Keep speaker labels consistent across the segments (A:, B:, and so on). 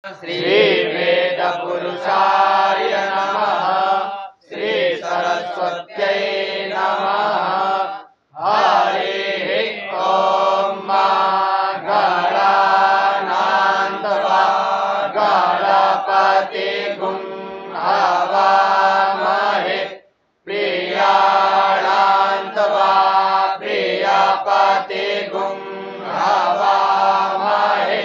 A: श्री वेद पुरुषाय नमः। श्री सरस्वत्यै नमः। हरिः ॐ गणानान्त्वा गणपतिगुं हवामहे। प्रियाणान्त्वा प्रियपतिगुं हवामहे।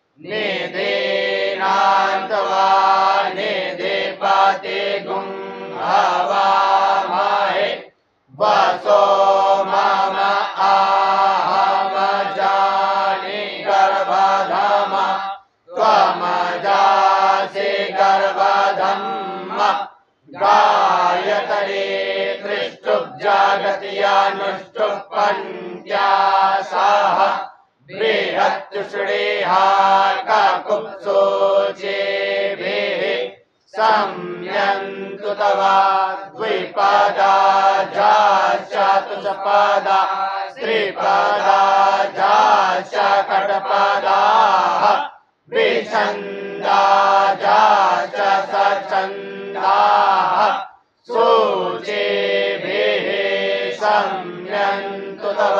A: निधीनान्त्वा निधिपतिगुं हवामहे। वसो मम आहमजानि गर्भधम त्वमजासि गर्भधम्म। गायत्री त्रिष्टुब्जागत्यानुष्टुप् पञ्चासः। बृहत्युष्णीः ककुप्सोचेभिः सम्यन्तु तव द्विपदा चतुष्पदा त्रिपदा षट्पदाः। विछन्दा सछन्दाः। सूचीभिः सम्यन्तु तव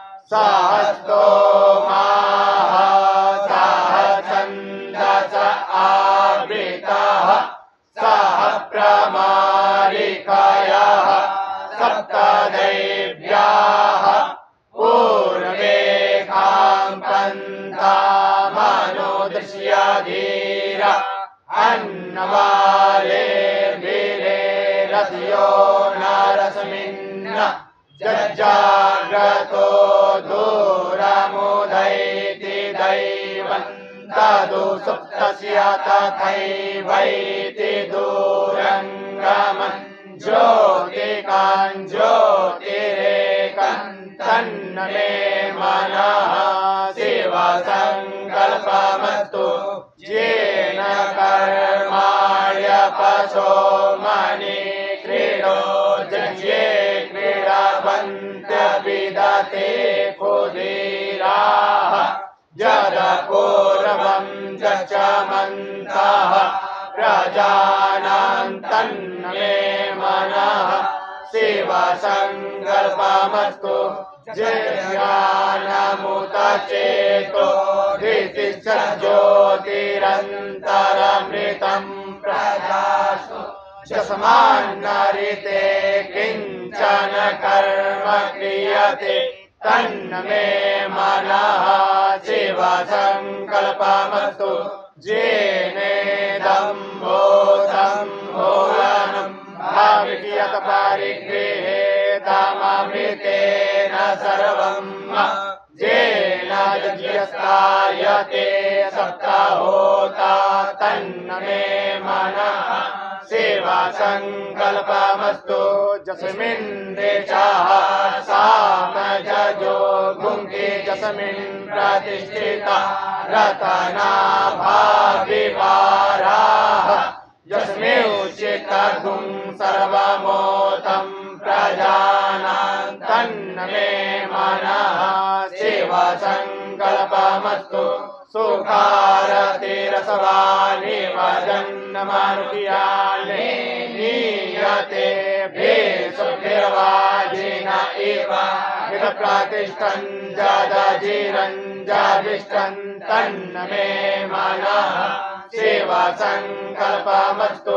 A: सहस्तोमाः सहछन्दस आवृतः। सह प्रमारिकयः सप्तदेव्याः। पूर्वेकां पन्थामनुदृश्य धीर अन्नवाले वीरे रथयो नरस्मिन्। जज्जाग्रतो दूरमुदैति दैवं तदु सुप्तस्य तथैवैति दूरङ्गमन्। ज्योतिकान् ज्योतिरेकं तन्मे मनः शिवसङ्कल्पमस्तु। येन कर्माण्यपशो मणि क्रीडो जज्ये क्रीडवन्त्यविदते कुधीराः। यदपूर्वं जचमन्तः प्रजानां तन्मे मनः शिवसङ्कल्पमस्तु। ज्ञानमुत चेतो धृतिश्च ज्योतिरन्तरमृतं प्रजासु। यस्मान्नरिते किञ्चन कर्म क्रियते तन्मे मनः शिवसङ्कल्पमस्तु। येनेदं भूतं भाविष्यत् परिगृहेतममृतेन सर्वम्। येन यज्ञस्थायते सप्तहोता तन्मे मनः शिवसङ्कल्पमस्तु। यस्मिन् देशः सामजो भुङ्क्ते यस्मिन् प्रतिष्ठिता रतनाभाविवाराः। यस्मिंश्चित्तगुं सर्वमोतं प्रजानां तन्मे मनः शिवसङ्कल्पमस्तु। सुखारतिरसवानि वजन्नमनुयाले नीयते भेषुभिर्वाजिन इव हितप्रतिष्ठन् जदजिरञ्जविष्टन् तन्मे मनः शिवसङ्कल्पमस्तु।